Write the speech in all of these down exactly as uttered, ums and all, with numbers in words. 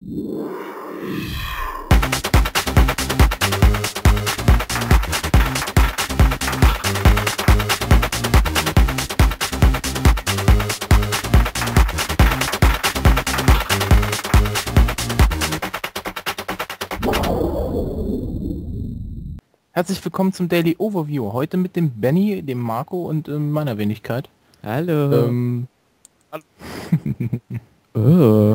Herzlich willkommen zum Daily Overview. Heute mit dem Benny, dem Marco und äh, meiner Wenigkeit. Hallo. Ähm, Oh.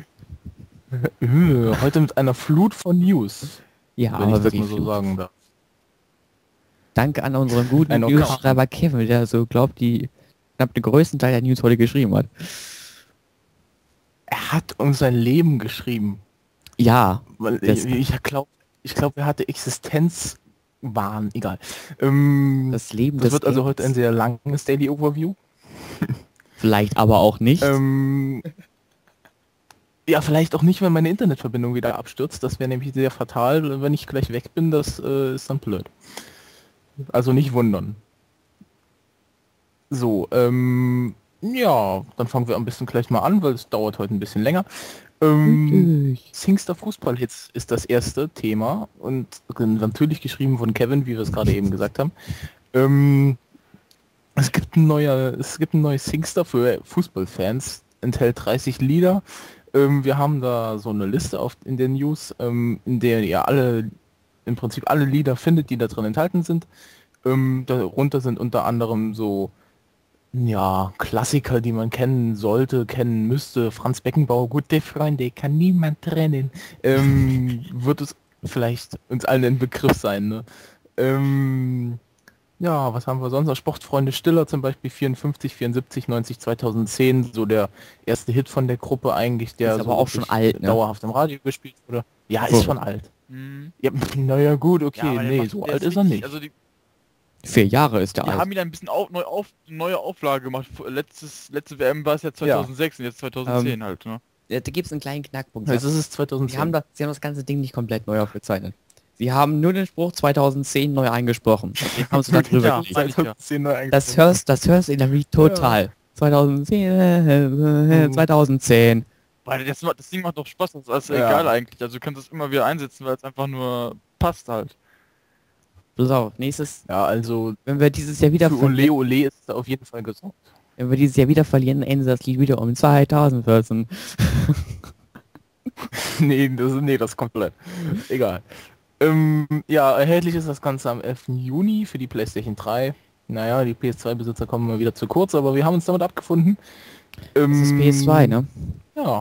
äh, heute mit einer Flut von News, Ja, wenn aber ich das wirklich mal so Flut. sagen darf. Danke an unseren guten Ein Orkan. Newsschreiber Kevin, der so glaubt, die knapp den größten Teil der News heute geschrieben hat. Er hat uns sein Leben geschrieben. Ja, Weil das, ich ich glaube, ich glaube, er hatte Existenzwahn. Egal. Ähm, das Leben das des wird also Lebens. heute ein sehr langes Daily Overview. Vielleicht aber auch nicht. Ähm, ja, vielleicht auch nicht, wenn meine Internetverbindung wieder abstürzt. Das wäre nämlich sehr fatal. Wenn ich gleich weg bin, das äh, ist dann blöd. Also nicht wundern. So, ähm, ja, dann fangen wir am besten gleich mal an, weil es dauert heute ein bisschen länger. Ähm, Richtig. Singster Fußballhits ist das erste Thema und natürlich geschrieben von Kevin, wie wir es gerade eben gesagt haben. Ähm, es gibt ein neuer, es gibt ein neues Singster für Fußballfans, enthält dreißig Lieder. Ähm, wir haben da so eine Liste auf, in den News, ähm, in der ihr alle, im Prinzip alle Lieder findet, die da drin enthalten sind. Ähm, darunter sind unter anderem so, ja, Klassiker, die man kennen sollte, kennen müsste. Franz Beckenbauer, gute Freunde, kann niemand trennen. Ähm, wird es vielleicht uns allen ein Begriff sein, ne? Ähm, ja, was haben wir sonst noch? Sportfreunde Stiller zum Beispiel, vierundfünfzig, vierundsiebzig, neunzig, zweitausendzehn, so der erste Hit von der Gruppe eigentlich, der Ist aber so auch schon wirklich alt, ne? dauerhaft im Radio gespielt wurde. Ja, So. ist schon alt. Mhm. Ja, naja, gut, okay, Ja, aber der nee, macht- so der alt ist ist er richtig- nicht. Also die, Vier Jahre ist der die alt. haben ihn ein bisschen auf, neu auf, neue Auflage gemacht. Letztes, letzte W M war es ja zweitausendsechs und jetzt zweitausendzehn Ähm, halt, ne? Da, da gibt es einen kleinen Knackpunkt. Jetzt ist es Sie zweitausendzehn. haben, das, sie haben das ganze Ding nicht komplett neu aufgezeichnet. Sie haben nur den Spruch zweitausendzehn neu eingesprochen. Den haben sie da drüber Ja, gelegt. meine ich ja. zweitausendzehn neu eingeführt. Das hörst, das hörst du in der Lied total. zweitausendzehn, äh, äh, zweitausendzehn. Weil das, das Ding macht doch Spaß, das ist alles Ja. egal eigentlich. Also du kannst es immer wieder einsetzen, weil es einfach nur passt halt. Pass auf, nächstes, Ja, also wenn wir dieses Jahr wieder für verlieren, Ole Ole ist da auf jeden Fall gesorgt. wenn wir dieses Jahr wieder verlieren, endet das Lied wieder um zweitausendvierzehn. nee, das, nee, das ist komplett. Egal. Ähm, ja, erhältlich ist das Ganze am elften Juni für die PlayStation drei. Naja, die P S zwei Besitzer kommen mal wieder zu kurz, aber wir haben uns damit abgefunden. Das ist Ähm, P S zwei, ne? Ja.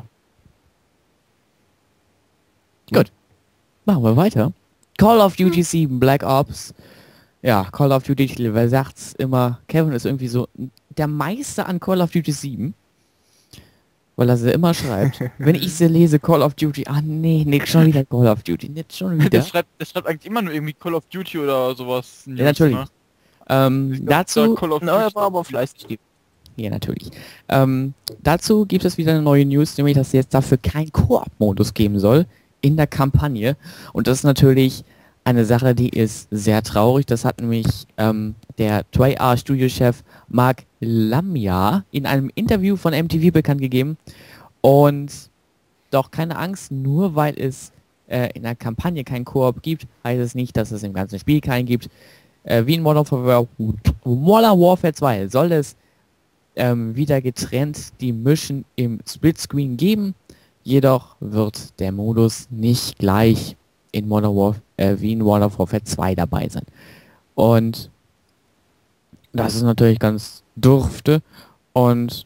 Gut. Machen wir weiter. Call of Duty sieben, Black Ops. Ja, Call of Duty, wer sagt's immer, Kevin ist irgendwie so der Meister an Call of Duty sieben. Weil er sie immer schreibt. Wenn ich sie lese, Call of Duty, ah nee, nicht schon wieder Call of Duty, nicht schon Der wieder. schreibt, der schreibt eigentlich immer nur irgendwie Call of Duty oder sowas. News, Ja, natürlich. Ne? Ähm, Ich glaub, dazu, da Call of Na, er Duty- war aber fleißig. Die ja natürlich. Ähm, dazu gibt es wieder eine neue News, nämlich dass es jetzt dafür keinen Koop-Modus geben soll in der Kampagne. Und das ist natürlich eine Sache, die ist sehr traurig. Das hat nämlich ähm, der zwei A Studiochef Mark Lamia in einem Interview von M T V bekannt gegeben. Und doch keine Angst, nur weil es äh, in der Kampagne keinen Koop gibt, heißt es nicht, dass es im ganzen Spiel keinen gibt. Äh, wie in Modern Warfare, Modern Warfare zwei soll es ähm, wieder getrennt die Mission im Splitscreen geben. Jedoch wird der Modus nicht gleich in Modern Warfare äh, wie in Modern Warfare zwei dabei sein. Und das ist natürlich ganz dürfte. Und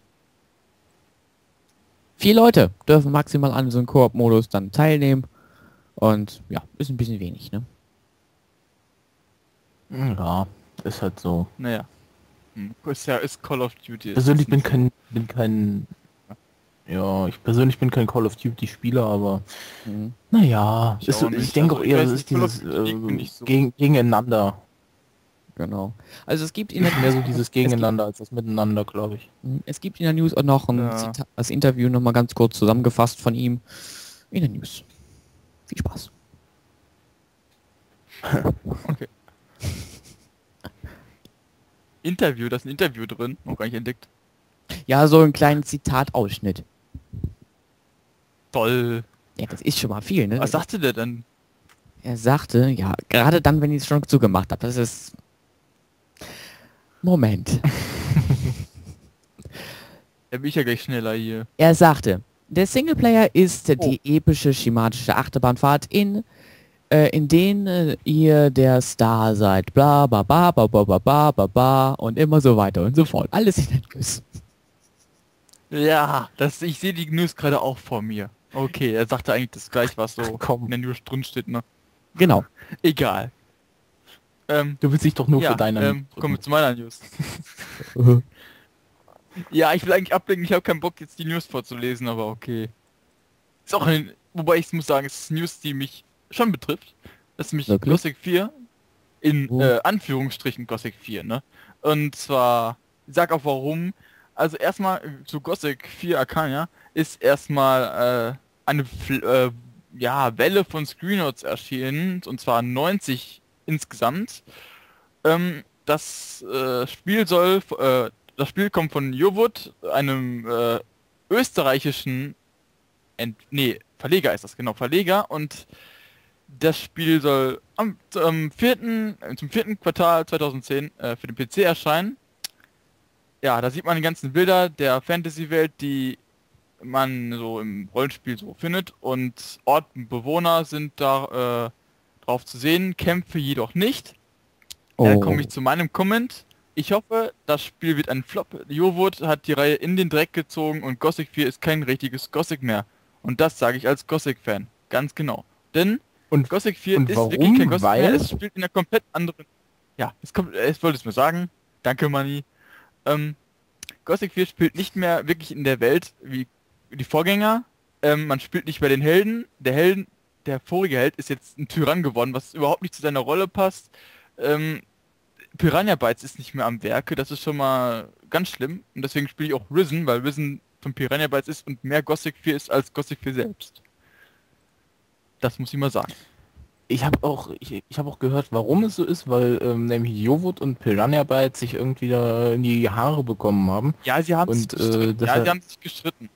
vier Leute dürfen maximal an so einem Koop-Modus dann teilnehmen. Und ja, ist ein bisschen wenig, ne? Ja, ist halt so. Naja. Hm. Ist ja ist Call of Duty. Persönlich Ist bin nicht kein, bin kein, ja, ich persönlich bin kein Call of Duty Spieler, aber Mhm. naja, Ich ist, auch ich nicht. denke Also, auch ich eher, weiß es nicht, ist Call of dieses Duty liegt mir äh, nicht so. gegen, gegeneinander. Genau. Also es gibt in der, Mehr so dieses Gegeneinander als das Miteinander, glaube ich. es gibt in der News auch noch ein Ja. Zita das Interview nochmal ganz kurz zusammengefasst von ihm in der News. Viel Spaß. Okay. Interview, da ist ein Interview drin, noch gar nicht entdeckt. Ja, so einen kleinen Zitatausschnitt. Toll. Ja, das ist schon mal viel, ne? Was sagte der denn? Er sagte, ja, gerade dann, wenn ich es schon zugemacht habe, das ist... Moment. Da bin ich ja gleich schneller hier. Er sagte, der Singleplayer ist Oh. die epische schematische Achterbahnfahrt in äh, in denen äh, ihr der Star seid. Bla bla bla bla bla bla bla bla bla und immer so weiter und so fort. Alles in den News. Ja, das, ich sehe die News gerade auch vor mir. Okay, er sagte eigentlich das gleiche, was so Ach, komm. in der News drin steht, ne? Genau. Egal. Ähm, Du willst dich doch nur ja, für deine... ähm, kommen wir zu meiner News. Ja, ich will eigentlich ablenken, ich habe keinen Bock jetzt die News vorzulesen, aber okay. Ist auch ein, wobei ich muss sagen, es ist News, die mich schon betrifft. Das ist nämlich Wirklich? Gothic vier in Oh. äh, Anführungsstrichen Gothic vier, ne? Und zwar, ich sag auch warum. Also erstmal äh, zu Gothic vier Arcania ist erstmal äh, eine Fl äh, ja, Welle von Screenshots erschienen, und zwar neunzig insgesamt. Ähm, das äh, Spiel soll, äh, das Spiel kommt von Jowood, einem äh, österreichischen, Ent nee, Verleger ist das, genau, Verleger, und das Spiel soll am, am vierten, äh, zum vierten Quartal zweitausendzehn äh, für den P C erscheinen. Ja, da sieht man die ganzen Bilder der Fantasy-Welt, die man so im Rollenspiel so findet, und Ort und Bewohner sind da äh, drauf zu sehen, Kämpfe jedoch nicht. Da Oh. komme ich zu meinem Comment. Ich hoffe, das Spiel wird ein Flop. Jowood hat die Reihe in den Dreck gezogen und Gothic vier ist kein richtiges Gothic mehr. Und das sage ich als Gothic-Fan. Ganz genau. Denn Und, Gothic vier und ist warum? wirklich kein Gothic Weil- mehr. Es spielt in einer komplett anderen... Ja, es kommt... Es wollte es mir sagen. Danke, Manni. Ähm, Gothic vier spielt nicht mehr wirklich in der Welt wie die Vorgänger. Ähm, man spielt nicht bei den Helden. Der Helden, der vorige Held ist jetzt ein Tyrann geworden, was überhaupt nicht zu seiner Rolle passt. Ähm, Piranha Bytes ist nicht mehr am Werke, das ist schon mal ganz schlimm. Und deswegen spiele ich auch Risen, weil Risen von Piranha Bytes ist und mehr Gothic vier ist als Gothic vier selbst. Das muss ich mal sagen. Ich habe auch, ich, ich habe auch gehört, warum es so ist, weil ähm, nämlich Jowood und Piranha Bytes sich irgendwie da in die Haare bekommen haben. Ja, sie haben Und, sich gestritten. äh, das ja, hat- sie haben sich gestritten.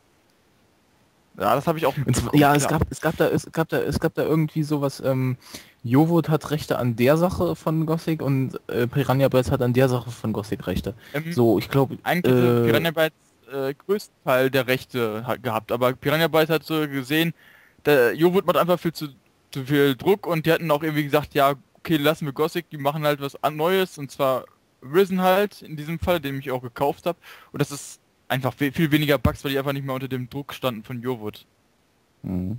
Ja, das habe ich auch Und zwar, mitbekommen, ja, es klar. gab, es gab da, es gab da, es gab da irgendwie sowas. Ähm, Jowood hat Rechte an der Sache von Gothic und äh, Piranha Bytes hat an der Sache von Gothic Rechte. Ähm, So, ich glaube, Eigentlich hatte äh, Piranha Bytes äh, größten Teil der Rechte ha gehabt, aber Piranha Bytes hat so gesehen, der Jowood macht einfach viel zu, zu viel Druck, und die hatten auch irgendwie gesagt, ja, okay, lassen wir Gothic, die machen halt was an- Neues, und zwar Risen halt, in diesem Fall, den ich auch gekauft habe, und das ist einfach viel, viel weniger Bugs, weil die einfach nicht mehr unter dem Druck standen von Jowood. Mhm.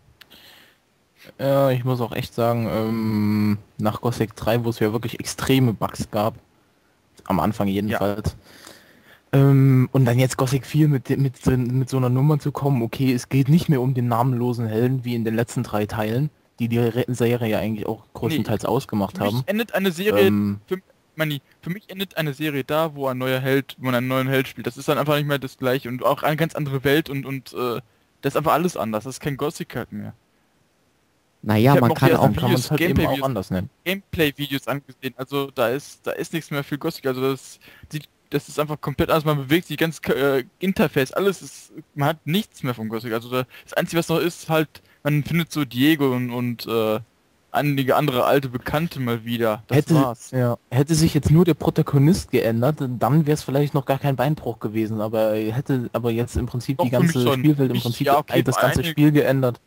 ja, ich muss auch echt sagen, ähm, nach Gothic drei, wo es ja wirklich extreme Bugs gab, am Anfang jedenfalls. Ähm, und dann jetzt Gothic vier mit, de- mit, so- mit so einer Nummer zu kommen, okay, es geht nicht mehr um den namenlosen Helden wie in den letzten drei Teilen, die die Re Serie ja eigentlich auch größtenteils ausgemacht Für mich haben. endet eine Serie, Ähm, für, Manni, für mich endet eine Serie da, wo ein neuer Held, wo man einen neuen Held spielt. Das ist dann einfach nicht mehr das gleiche und auch eine ganz andere Welt, und, und äh, das ist einfach alles anders. Das ist kein Gothic halt mehr. Naja, Ich hab man noch kann die auch... ersten kann man es halt eben auch Gameplay-Videos- anders nennen. Gameplay-Videos angesehen, also da ist da ist nichts mehr für Gothic, also das sieht, das ist einfach komplett anders, man bewegt sich, ganz äh, Interface, alles ist, man hat nichts mehr von Gothic, also da, das Einzige, was noch ist, halt, man findet so Diego und, und äh, einige andere alte Bekannte mal wieder, das hätte, war's. ja, hätte sich jetzt nur der Protagonist geändert, dann wäre es vielleicht noch gar kein Beinbruch gewesen, aber er hätte aber jetzt im Prinzip Doch, die für mich ganze schon. Spielwelt im Ich- Prinzip ja, okay, das bei ganze einigen- Spiel geändert.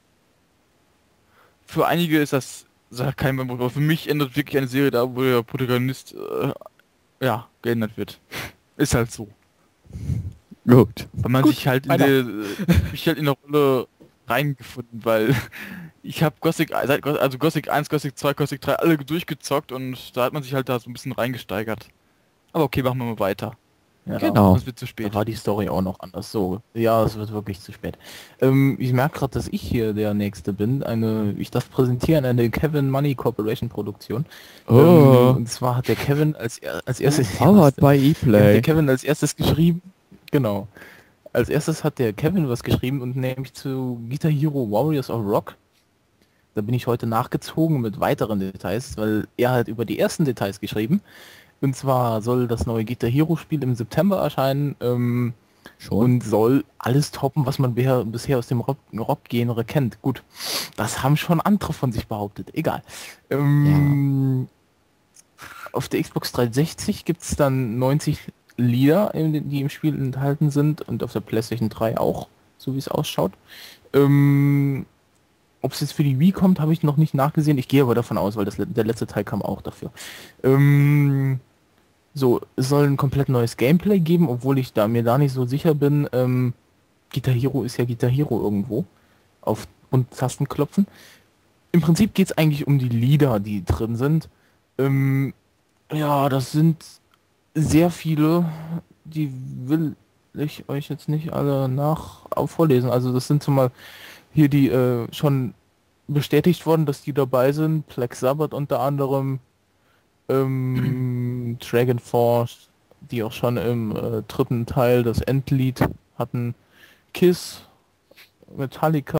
Für einige ist das, das kein Beinbruch, aber für mich ändert wirklich eine Serie da, wo der Protagonist, äh, ja, geändert wird. Ist halt so. Gut. Weil man Gut, sich halt in weiter. der, äh, mich halt in der Rolle reingefunden, weil ich habe Gothic, seit Go- also Gothic eins, Gothic zwei, Gothic drei alle durchgezockt, und da hat man sich halt da so ein bisschen reingesteigert. Aber okay, machen wir mal weiter. Ja, Genau. Sonst wird zu Da spät. war die Story auch noch anders. So, ja, es wird wirklich zu spät. Ähm, ich merke gerade, dass ich hier der Nächste bin. Eine, ich darf präsentieren eine Kevin Money Corporation Produktion. Oh. Ähm, und zwar hat der Kevin als, er- als erstes... Powered by Ja, der E-Play. Kevin als erstes geschrieben. Genau. Als erstes hat der Kevin was geschrieben, und nämlich zu Guitar Hero Warriors of Rock. Da bin ich heute nachgezogen mit weiteren Details, weil er hat über die ersten Details geschrieben. Und zwar soll das neue Guitar Hero Spiel im September erscheinen. Ähm, Schon? und soll alles toppen, was man bisher, bisher aus dem Rock- Rock-Genre kennt. Gut, das haben schon andere von sich behauptet. Egal. Ähm, Auf der Xbox dreihundertsechzig gibt es dann neunzig Lieder, in- die im Spiel enthalten sind und auf der PlayStation drei auch, so wie es ausschaut. Ähm, Ob es jetzt für die Wii kommt, habe ich noch nicht nachgesehen. Ich gehe aber davon aus, weil das, le- der letzte Teil kam auch dafür. Ähm, so, es soll ein komplett neues Gameplay geben, obwohl ich da mir da nicht so sicher bin. Ähm, Guitar Hero ist ja Guitar Hero irgendwo. Auf und Tasten klopfen. Im Prinzip geht es eigentlich um die Lieder, die drin sind. Ähm, ja, das sind sehr viele. Die will ich euch jetzt nicht alle nach auf vorlesen. Also das sind zumal hier die äh, schon bestätigt worden, dass die dabei sind. Black Sabbath unter anderem, ähm, Dragon Force, die auch schon im äh, dritten Teil das Endlied hatten, Kiss, Metallica.